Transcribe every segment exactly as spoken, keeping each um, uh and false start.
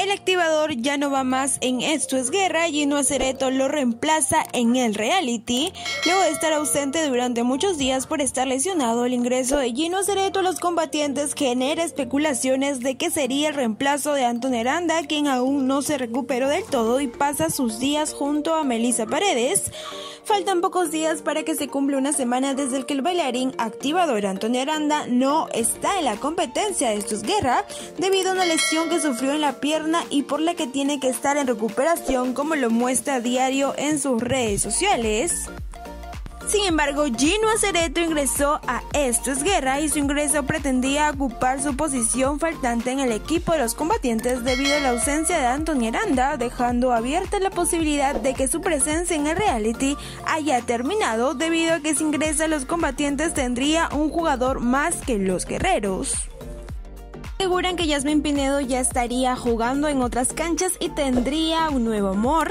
El activador ya no va más en Esto es Guerra. Gino Acereto lo reemplaza en el reality. Luego de estar ausente durante muchos días por estar lesionado, el ingreso de Gino Acereto a los combatientes genera especulaciones de que sería el reemplazo de Antonio Aranda, quien aún no se recuperó del todo y pasa sus días junto a Melissa Paredes. Faltan pocos días para que se cumpla una semana desde el que el bailarín activador Antonio Aranda no está en la competencia de Esto es Guerra debido a una lesión que sufrió en la pierna y por la que tiene que estar en recuperación, como lo muestra a diario en sus redes sociales. Sin embargo, Gino Acereto ingresó a Esto es Guerra y su ingreso pretendía ocupar su posición faltante en el equipo de los combatientes debido a la ausencia de Antonio Aranda, dejando abierta la posibilidad de que su presencia en el reality haya terminado debido a que si ingresa a los combatientes tendría un jugador más que los guerreros. Aseguran que Yasmín Pinedo ya estaría jugando en otras canchas y tendría un nuevo amor.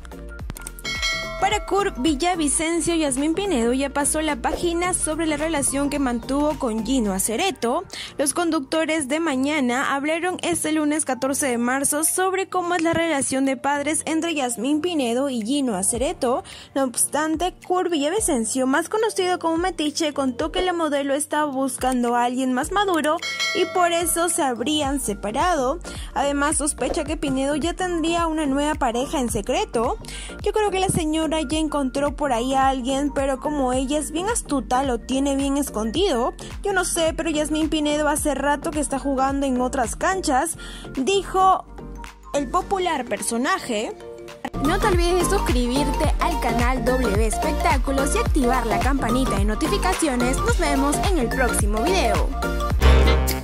Para Kurt Villavicencio, Yasmín Pinedo ya pasó la página sobre la relación que mantuvo con Gino Acereto. Los conductores de Mañana hablaron este lunes catorce de marzo sobre cómo es la relación de padres entre Yasmín Pinedo y Gino Acereto. No obstante, Kurt Villavicencio, más conocido como Metiche, contó que la modelo estaba buscando a alguien más maduro y por eso se habrían separado. Además, sospecha que Pinedo ya tendría una nueva pareja en secreto. Yo creo que la señora ya encontró por ahí a alguien, pero como ella es bien astuta, lo tiene bien escondido. Yo no sé, pero Yasmín Pinedo hace rato que está jugando en otras canchas, dijo el popular personaje. No te olvides de suscribirte al canal W Espectáculos y activar la campanita de notificaciones. Nos vemos en el próximo video.